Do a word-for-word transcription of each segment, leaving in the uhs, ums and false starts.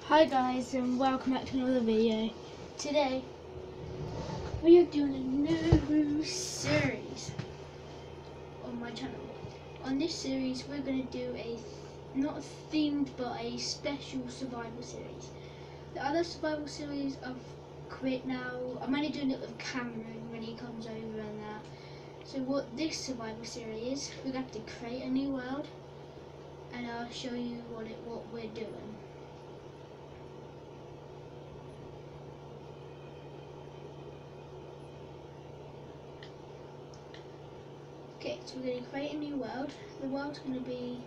Hi guys, and welcome back to another video. Today we are doing a new series on my channel. On this series we're going to do a not a themed but a special survival series. The other survival series I've quit now. I'm only doing it with Cameron when he comes over and that. So what this survival series is, we're going to have to create a new world and I'll show you what it what we're doing. Okay, so we're going to create a new world. The world's going to be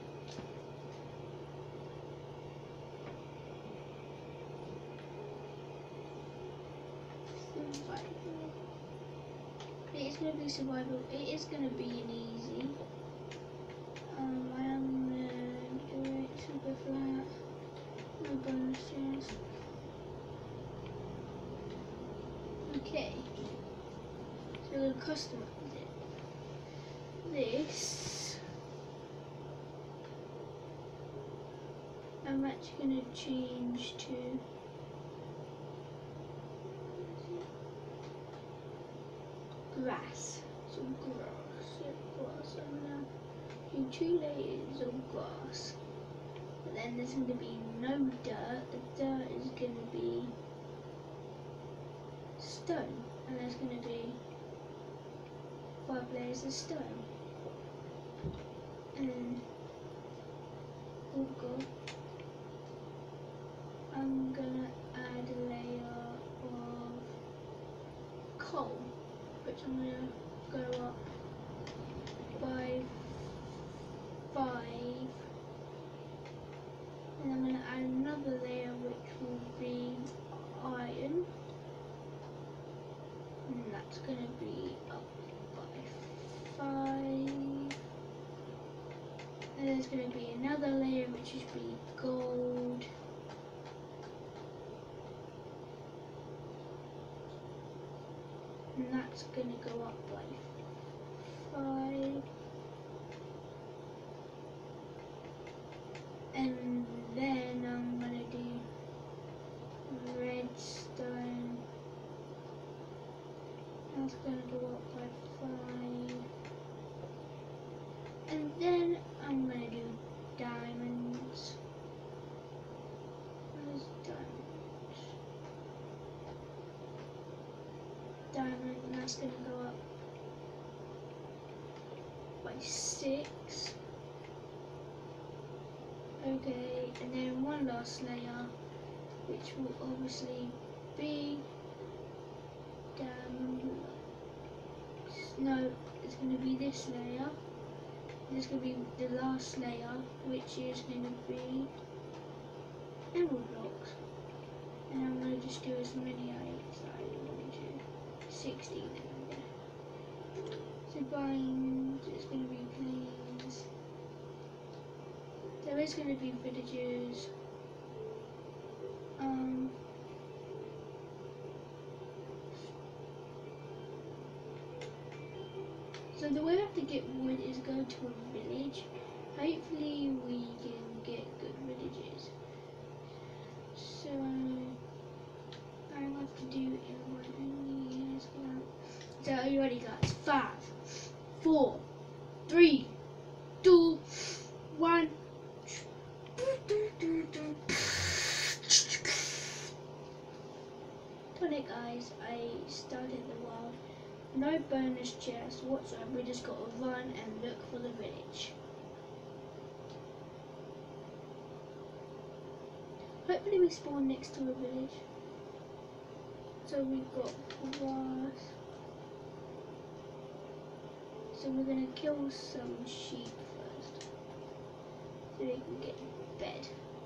survival. It is going to be survival. It is going to be an easy. Um, I am going to do it super flat. No bonuses. Okay. So we're going to customize it. This, I'm actually going to change to grass. Some grass, yeah, grass. I'm going to do two layers of grass. But then there's going to be no dirt. The dirt is going to be stone, and there's going to be five layers of stone. And oh god, I'm gonna add a layer of coal, which I'm gonna go up by five, and I'm gonna add another layer which will be iron, and that's gonna be up by five. And there's going to be another layer which is be gold. And that's going to go up by five. And then I'm going to do redstone. That's going to go up by five. And then I'm going to do diamonds. Where's diamonds? Diamond, and that's going to go up by six. Okay, and then one last layer, which will obviously be diamond. No, it's going to be this layer. This is going to be the last layer, which is going to be emerald blocks. And I'm going to just do as many as I want to. sixteen. So biomes, it's going to be plains. There is going to be villages. Um, So the way we have to get wood is go to a village. Hopefully we can get good villages. So I have to do it in one years. So are you ready guys? Five, four, three, two, one. Done it guys, I started the world. No bonus chest whatsoever, we just got to run and look for the village. Hopefully we spawn next to a village. So we've got grass. So we're going to kill some sheep first, so they can get bed.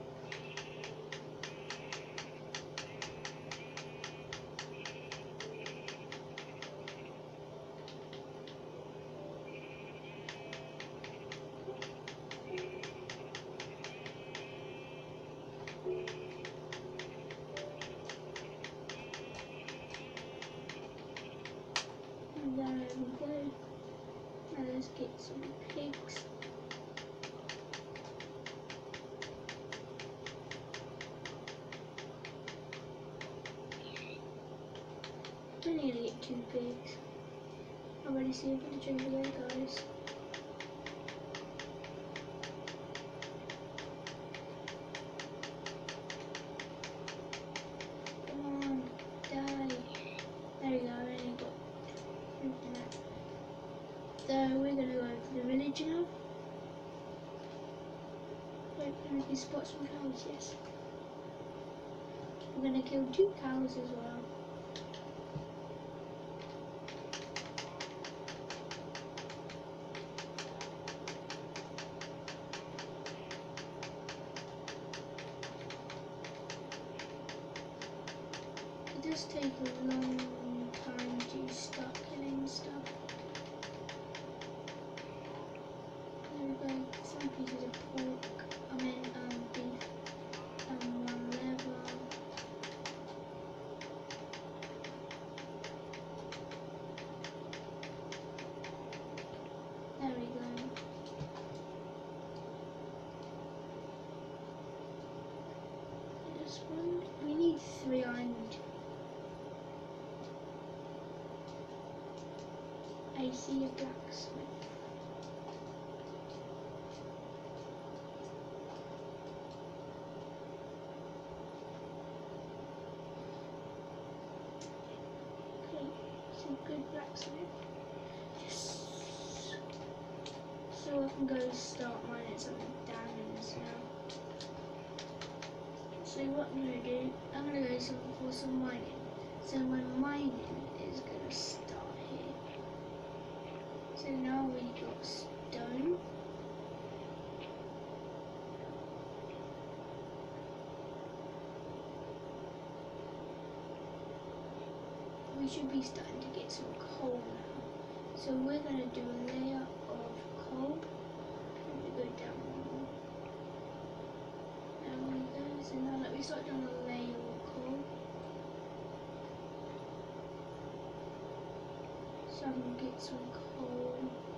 There we go. Now let's get some pigs. We're nearly at two pigs. Already see a village over there, guys. Come on, die. There we go, I only got fruit in that. So we're gonna go for the village now. Hopefully we can spot some cows, yes. We're gonna kill two cows as well. It does take a long time to start killing stuff. There we go, some pieces of pork, I mean um, beef, and one liver. There we go. This one, we need three iron. I see a blacksmith. Okay, some good blacksmith. Yes. So I can go start mining some diamonds now. So what I'm gonna do, I'm gonna go some, for some mining. So my mining is gonna start here. So now we got stone. We should be starting to get some coal now. So we're going to do a layer of coal. Let me go down one more. There we go. So now that we start doing a layer of coal. So I'm going to get some coal.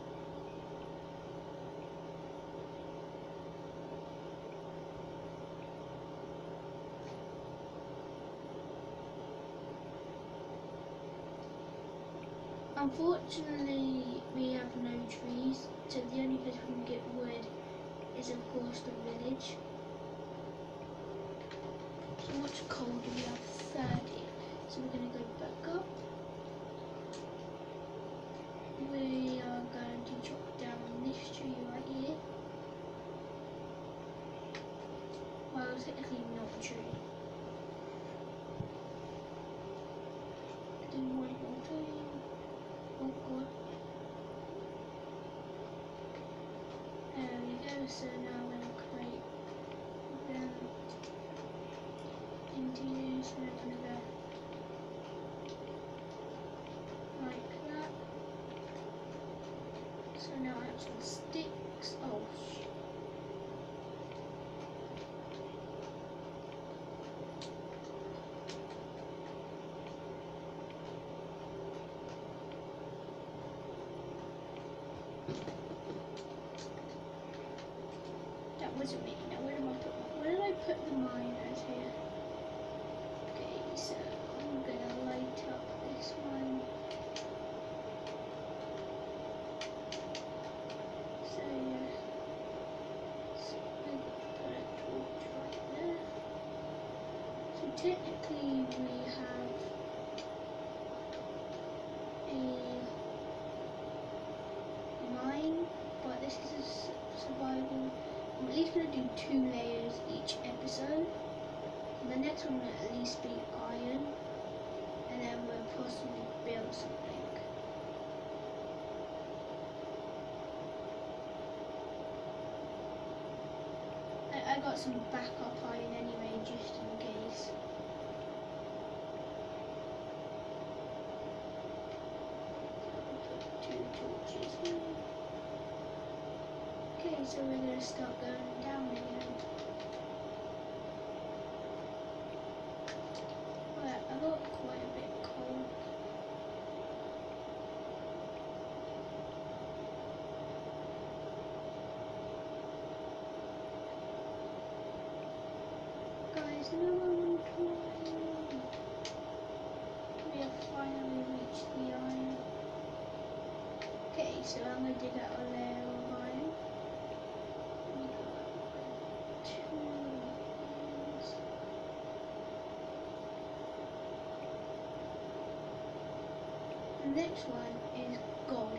Unfortunately, we have no trees, so the only place we can get wood is of course the village. So how much coal do we have? thirty. So we're going to go back up. We are going to chop down this tree right here. Well, it's technically not a tree. Do one more tree. Oh god. There we go, so now I'm going to create them into use, and I'm going to go like that. So now I have some sticks. Oh sh That wasn't me. Now where did I put my, where did I put the miners here? Okay, so I'm gonna light up this one. So yeah. So we're gonna put a torch right there. So technically we have a mine, but this is a s survival. I'm at least going to do two layers each episode. And the next one will at least be iron, and then we'll possibly build something. I, I got some backup iron anyway, just in case. Put two torches here. Okay, so we're going to start going down again. Right, I got quite a bit cold. Guys, no one will try. We have finally so I'm going to dig out a layer of iron. The next one is gold.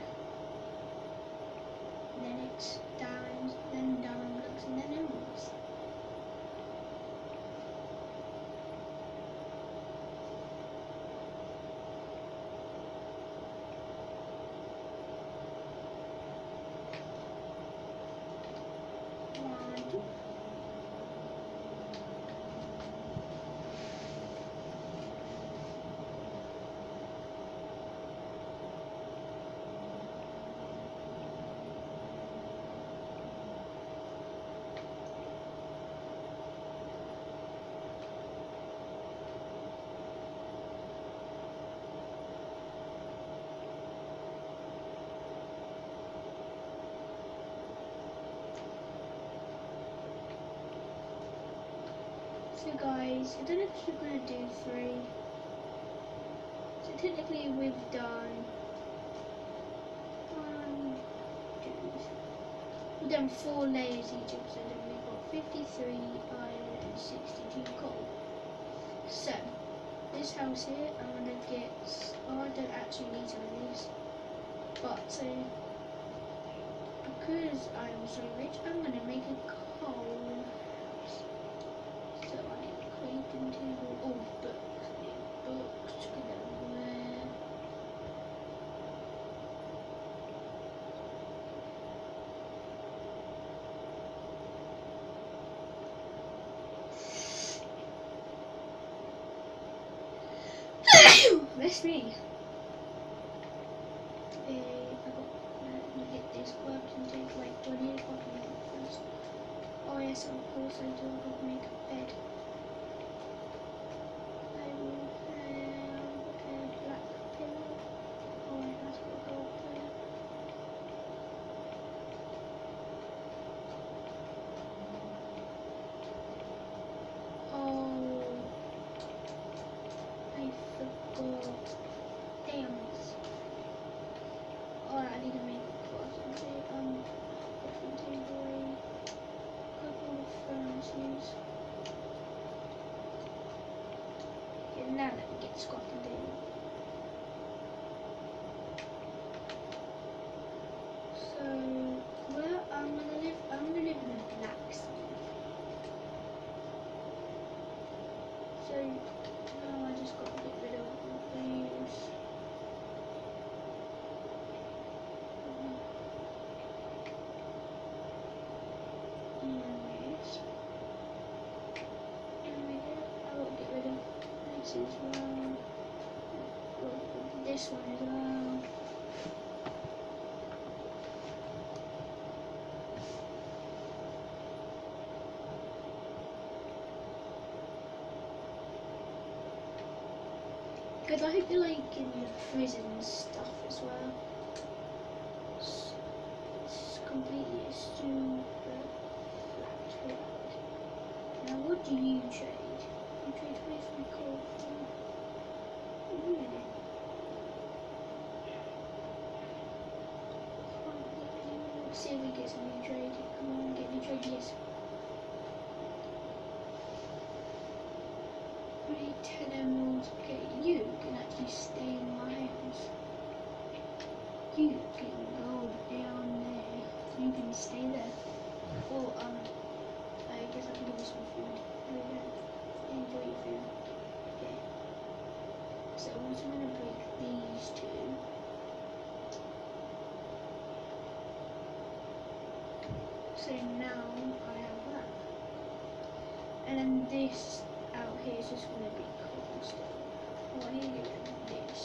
And then it's diamonds, then diamond blocks, and then emeralds. One, two. So guys, I don't know if we're going to do three. So technically we've done one, two, we've done four layers each episode and we've got fifty-three iron and sixty-two coal. So, this house here, I'm going to get, oh I don't actually need some of these, but so, because I am so rich, I'm going to make a coal. So I need a crafting table, oh books, I need books to go everywhere. That's me. Uh, I got, uh, let me get this crafting table, like do I need a crafting table first? Oh yes, of course I do, I've got to make a bed. I will have a black pillow. Oh wait, that's got to go up there. Oh, I forgot. Damn it. Oh, I need to make a crafting table. Um, crafting table. Couple of furnaces. Okay, now let me get this crafting table. So, where I'm gonna live, I'm gonna live in a blacksmith. So, now I just gotta get rid of all these. Anyways. I will get rid of this as well. This one as well. Because I hope you like in your prison stuff as well. It's, it's completely a super flat world. Now what do you trade? You trade twenty-three coal for really? Let's see if we get some new trade. Come on, get new trade, yes. Three ten emeralds. Okay, you can actually stay in my house. You can go down there. You can stay there. Or um, I guess I can give you some food. There we go. Enjoy your food. Okay. So I'm just gonna break these two. So now I have that. And then this out here is just gonna be cool stuff. Oh, I need to get rid of this.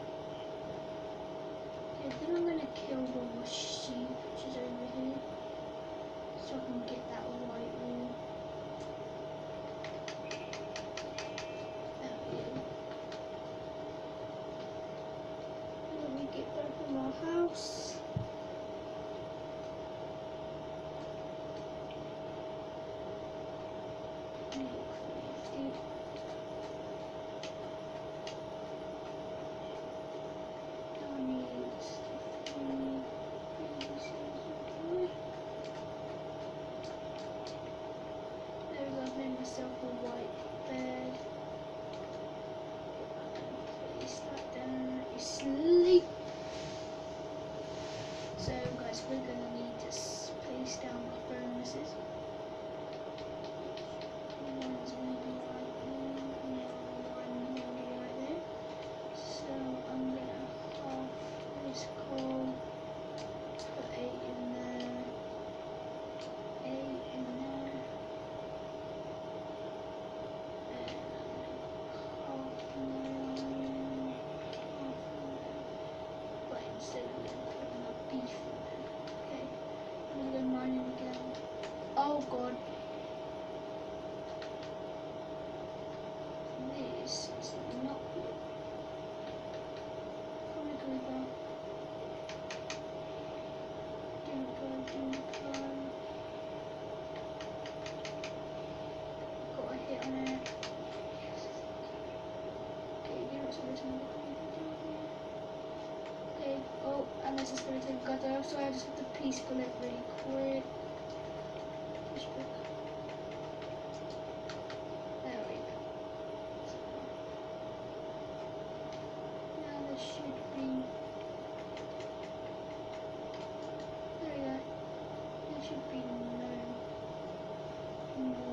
Okay, then I'm gonna kill the sheep which is over here. So I can get that white wool. There we go. Let me get back in my house. guys, it's going to take gutter outside. I just have to piece connect really quick. There we go. Now there should be. There we go. There should be no more.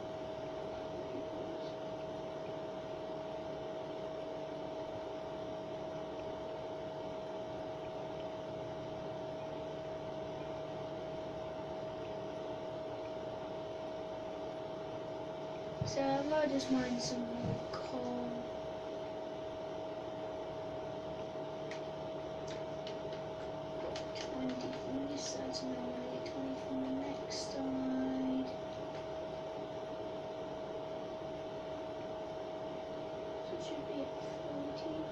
So I might just mine some more coal. twenty from this side, so now I'm going to get twenty from the next side. So it should be at forty.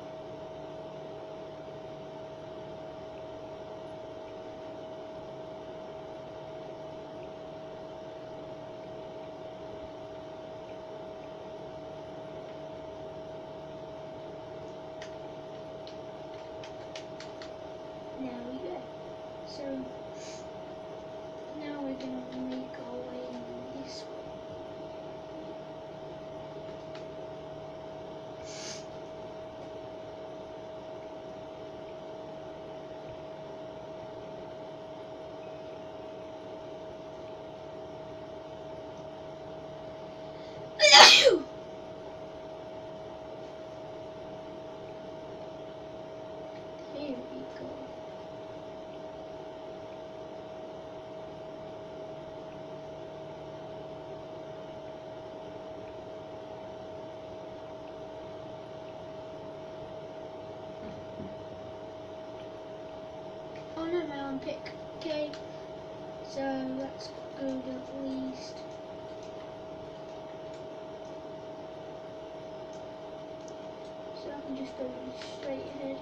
There we go. So now we're going to make our way this way. Here we go. Oh no, my own pick. Okay, so that's good at least. So I can just go straight ahead.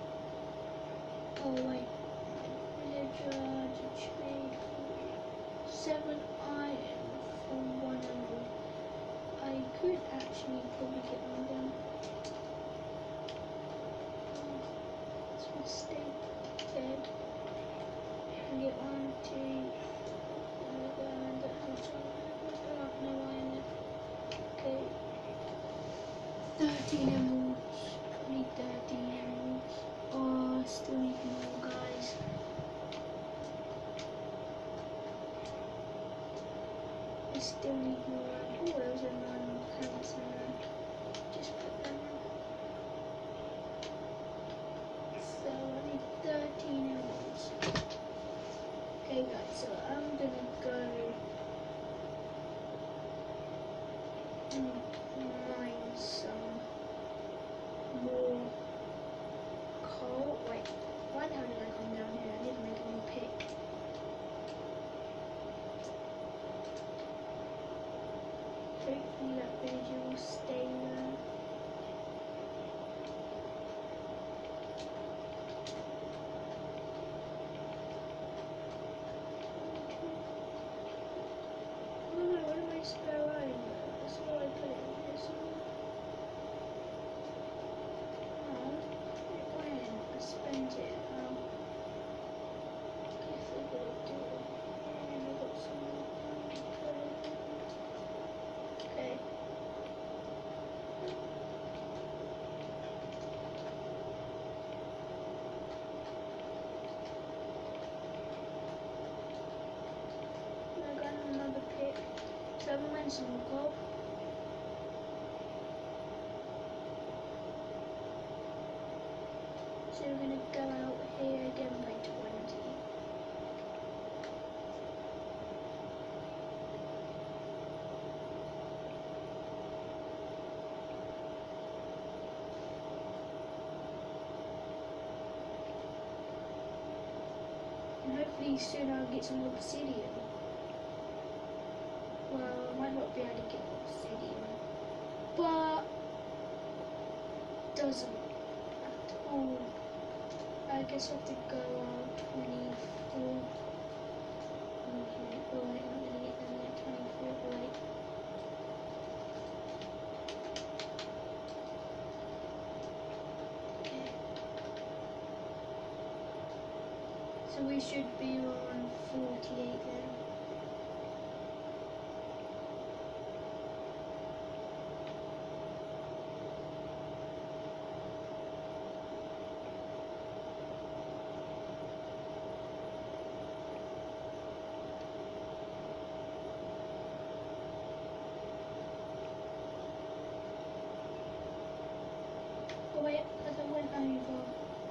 Oh wait, villager to trade for seven iron for one hundred. I could actually probably get one of them. It's a mistake. Dead. And get one, two, and oh, no iron there. Okay. thirteen emeralds. Need thirteen emeralds. Oh, still need more, guys. I still need more. Oh, those are nine pants in there. Just put them in. So I need thirteen emeralds. Okay, guys, so I'm gonna go and mine some more coal. Wait, why the hell did I come down here? I need to make a new pick. Hopefully that villager will stay there. Oh no, where did my spare iron go? That's why I put it in here somewhere. Oh, it went. I spent it. Oh. Guess I gotta do it. And I got some more iron to put it in. Okay. I got another pick. So I'm going to go. So we're going to go out here again by twenty. And hopefully soon I'll get some obsidian. Well, I might not be able to get obsidian, but doesn't at all. I guess I have to go on twenty-four. Okay, oh wait, I'm not gonna get them there. twenty-four, wait. Okay. So we should be on forty-eight then. Oh wait, because I went over.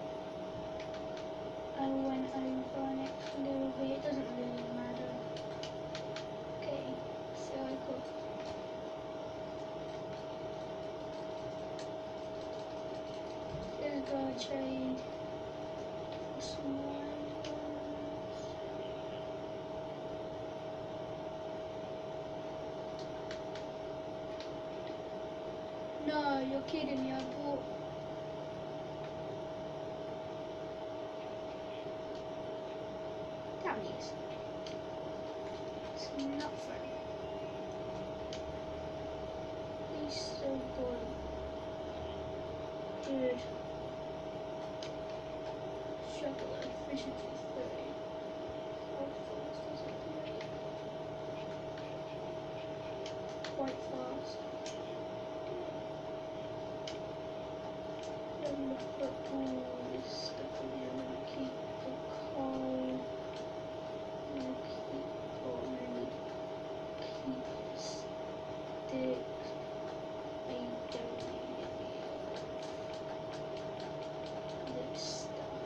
I went over an extra little bit, it doesn't really matter. Okay, so I got let's go trade for some more items. No, you're kidding me, I bought It's not funny. He's so good. Dude. Chocolate efficiency three. How fast does it do? Quite fast. Then we've got all this stuff in here. I'm gonna keep the coal. I'm gonna keep coal. I'm gonna keep sticks. I don't need any of this stuff.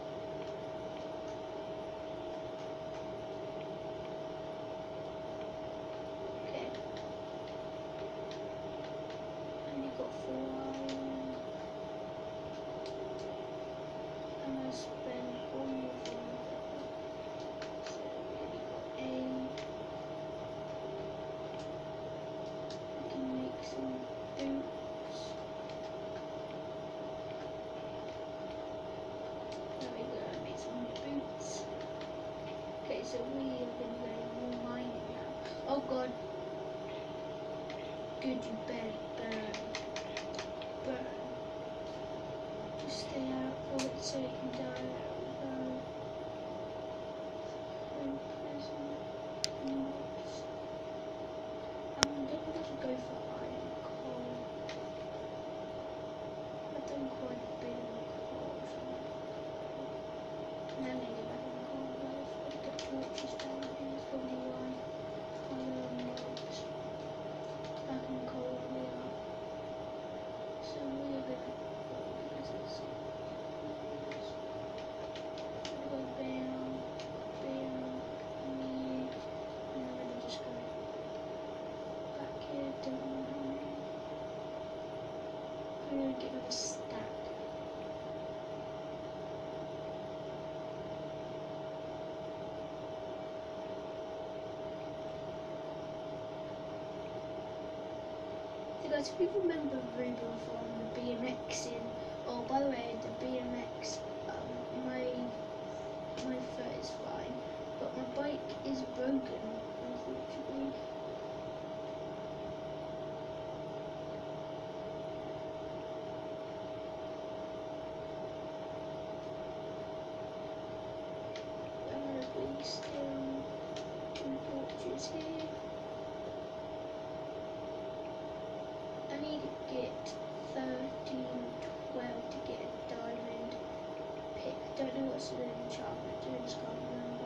Okay. And you got four iron. I'm gonna spend all of them. So we got eight. We can make some boots. There we go, I made some boots. Okay, so we are gonna go more mining now. Oh god. Good, you better burn. Burn. Just stay out for it so you can die. Burn. Burn prison. Mobs. I'm definitely gonna go for iron coal. I've done quite a bit of coal. Now I'm gonna get back on the coal. I've got torches down here. That's probably why. Oh, there are mobs. Back on coal we are. So we are gonna go. What is this? We're gonna go bam, bam, me, and then we're gonna just go back here. Don't know how many. I'm gonna get another stack. So guys, if you remember Ruben from the B M X in, oh by the way, the B M X, um, my my foot is fine, but my bike is broken, unfortunately. I'm gonna waste um, two torches here. I need to get thirteen, twelve to get a diamond pick. I don't know what's the enchantment, I just can't remember.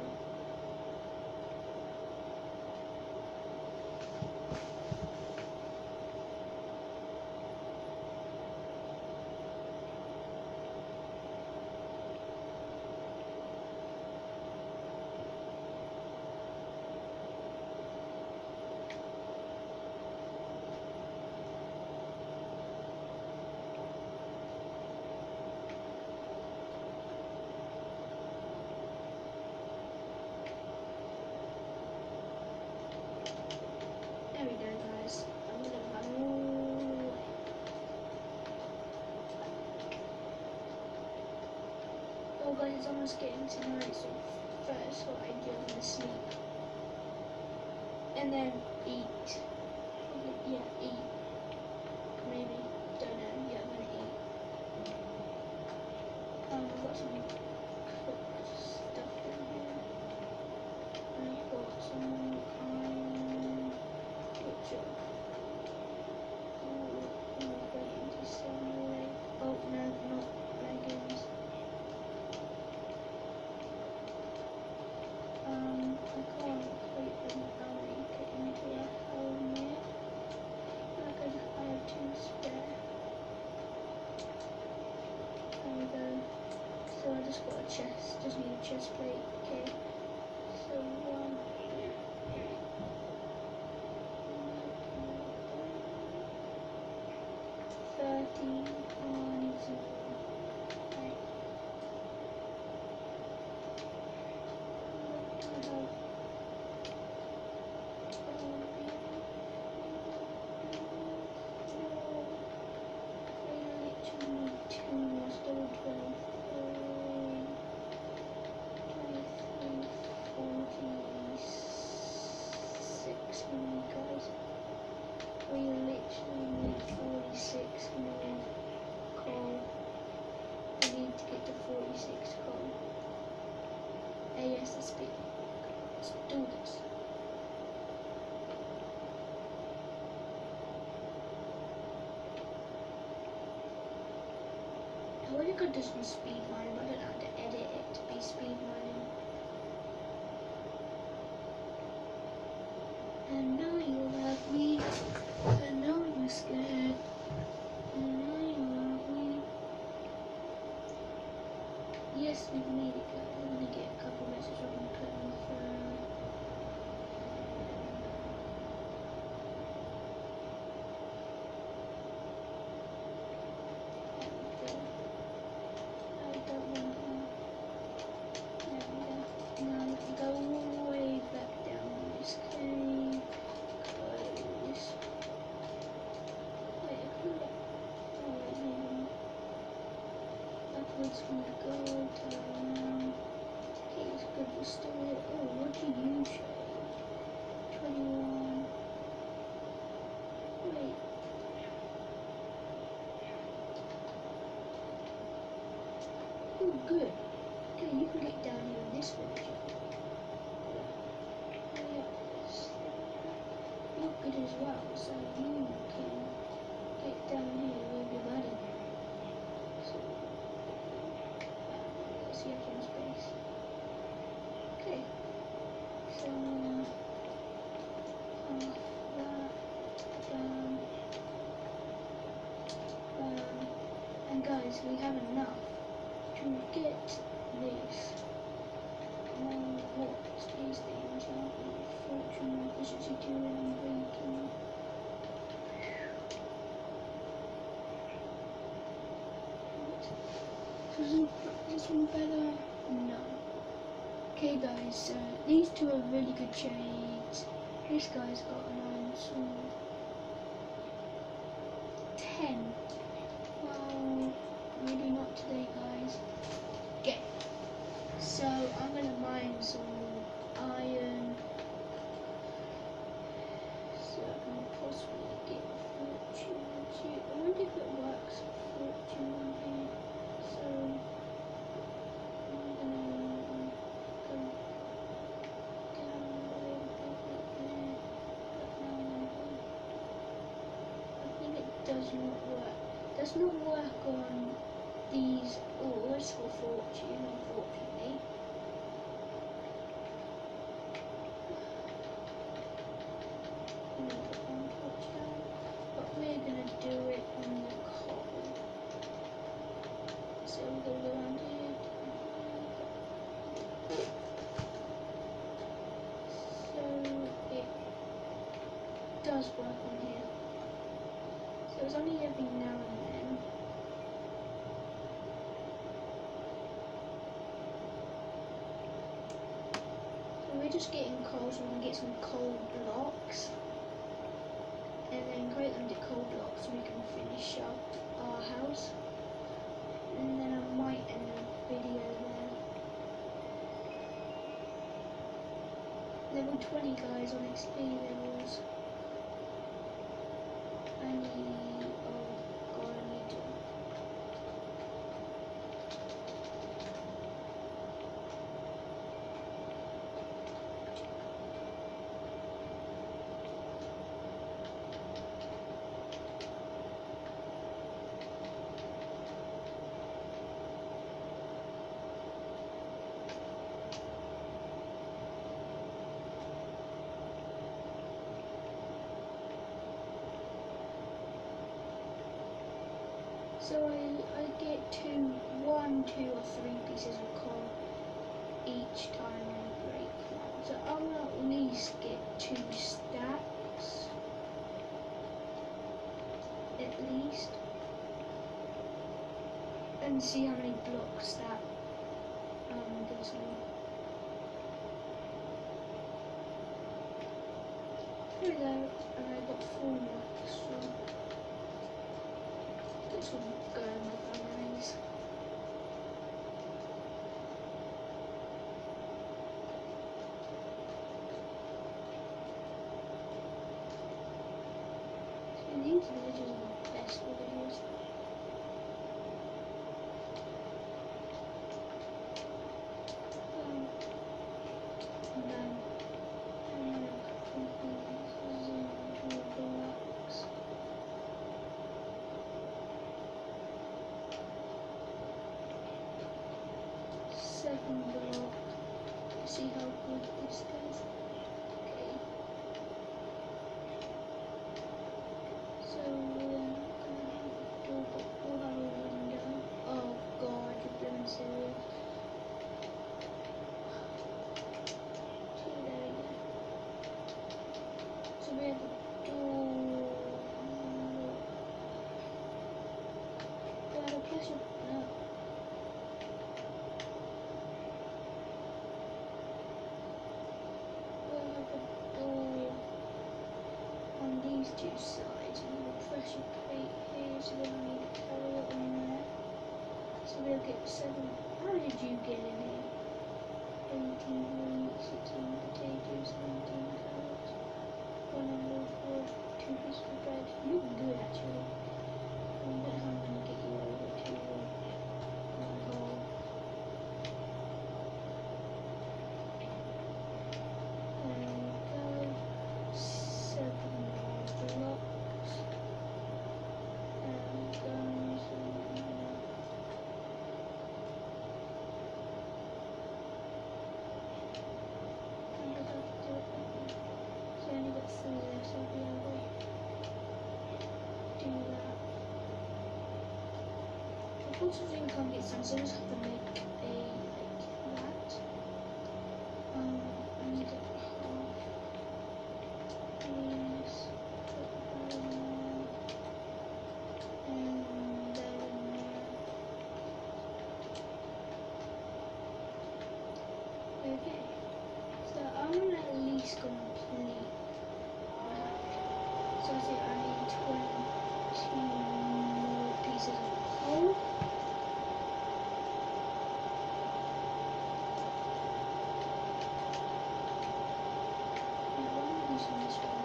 There we go guys, I'm gonna run all the way. Oh guys, it's almost getting tonight, so first what I do, I'm gonna sleep. And then eat. Yeah, eat. Maybe, don't know, yeah I'm gonna eat. Um, I've got some cooked stuff in just got a chest, just need a chest plate. Okay, so one, thirteen, one, two, right. I have we literally need forty-six more coal. We need to get to forty-six coal. ASAP. Let's do this. I wish I could do some speed mining, but I don't know how to edit it to be speed mining. And now you love me. And now you're scared. And now you love me. Yes, we've made it, guys. I'm gonna get a couple messages I'm gonna put them through. I don't want to. There we go. Now let me go all the way back down this cave. Close. Wait, I could have. Oh, wait, maybe not. Backwards from the gold, turn around. Okay, it's good, we're still here. Oh, what do you say? twenty-one. Wait. Oh, good. Okay, you can get down here in this village. Yeah. You're good as well, so you can get down here with your buddy. So, let's see if in space. Okay. So, uh, that, down, down. And guys, we have enough to get this. Um, what is the enchantment? Fortune, efficiency two, and breaking. Isn't this one better? No. Okay guys, so these two are really good trades. This guy's got an iron sword. ten. Well, maybe not today guys. Okay. So I'm gonna mine some iron. So I can possibly get fortune. I wonder if it works fortune on here. So I'm gonna go down a little bit like there. But now I'm gonna, I think it does not work. Does not work on these ores for fortune, unfortunately. I'm gonna put one torch down, but we're gonna do it on the coal. So we're gonna go around here. So it does work on here. So it's only every now and then. So we're just getting coal, so we can get some coal blocks. And then create them to coal blocks so we can finish up our house. And then I might end the video there. Level twenty guys on X P levels. I need, oh god, I need to. So I, I get two, one, two or three pieces of coal each time I break one. So I will at least get two stacks. At least. And see how many blocks that um, gives me. There we go, and I got four more extra. This will go in my batteries. So these villages are the best villages. Um, and then I'm gonna quickly zoom to the blocks. Seven block. See how good this goes. Okay. So we're not gonna have a door, but we'll have a window. Oh god, you're being serious. Okay, there we go. So we have a door. Do I have a pressure? No. We'll have a door on these two sides and a pressure plate here, so then I need to carry it on there. So we'll get seven. How did you get in here? eighteen wheat, sixteen potatoes, seventeen carrots, one olive wood, two pieces of bread. You look good actually. I don't know how I'm going to get you over to one hole. There we go. Seven more blocks. And guns and I'm gonna have to do it quickly. So I only got three left, so I'll be able to do that. Unfortunately we can't get some, so I just have to make a like that. Um I need it half. Yes. Put that in there. And that in there. Okay. So I'm gonna at least complete that. So I think I need twenty more pieces of coal. Yeah, why am I using this one?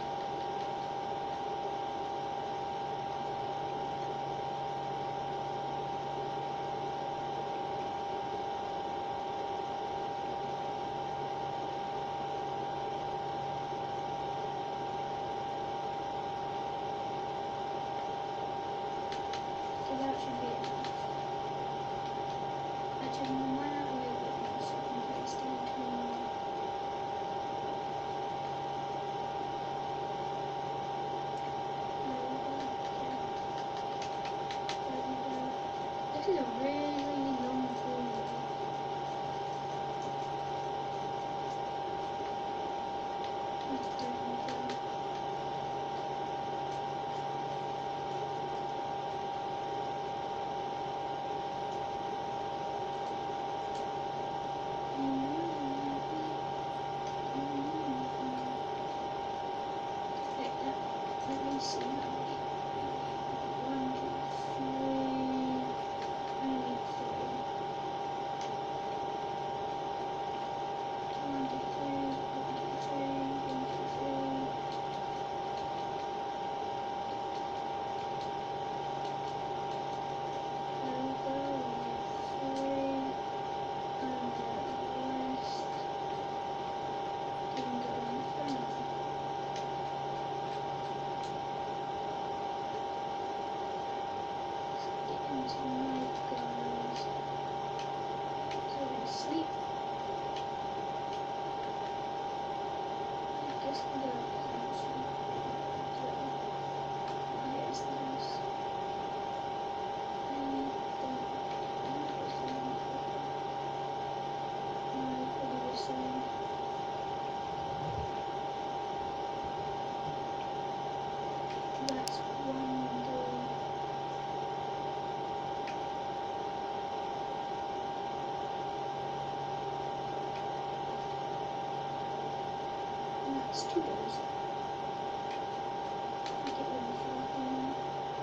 So that should be enough. Actually, we might not a little bit more, so I can put it still between. There we go. Okay. There we go. This is a really long formula. There we go. It's two doors. Get rid of the fourth one.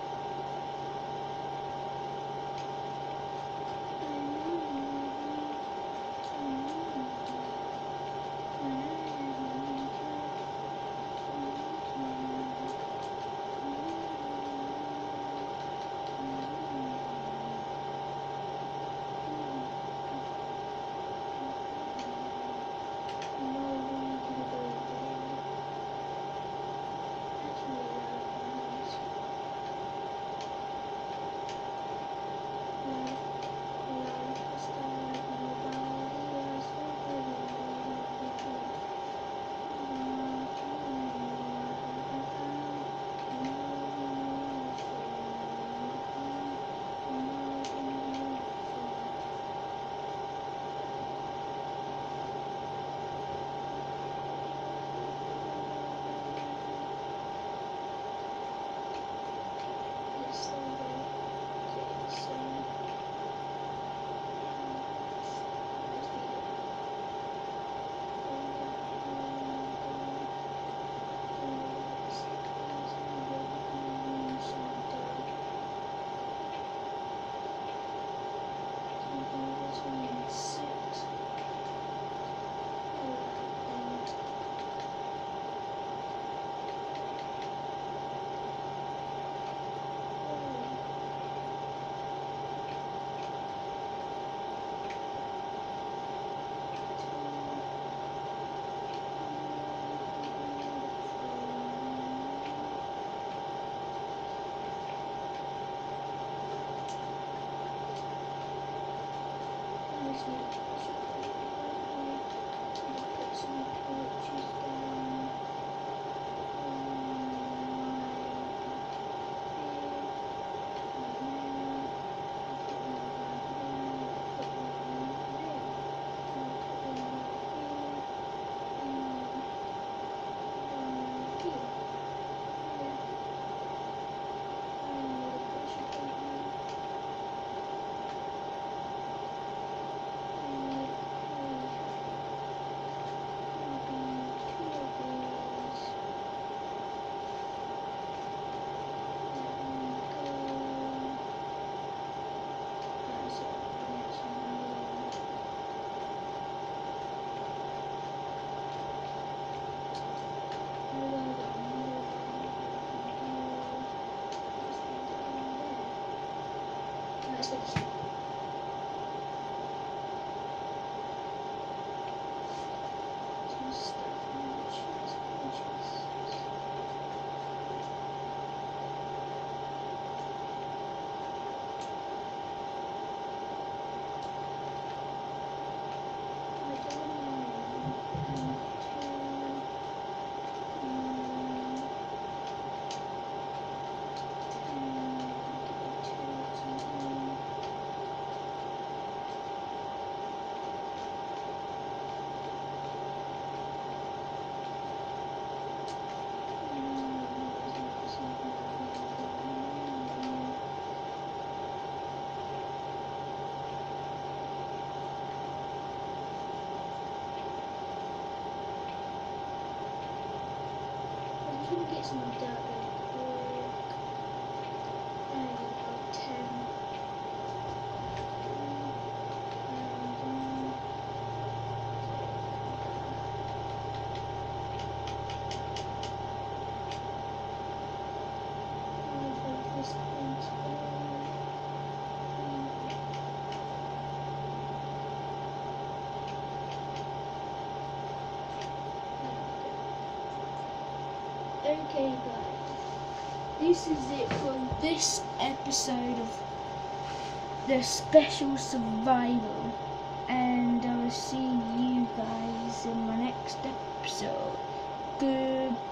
Get some dirt real quick. And about ten. And this one's okay guys, this is it for this episode of the special survival, and I will see you guys in my next episode. Goodbye.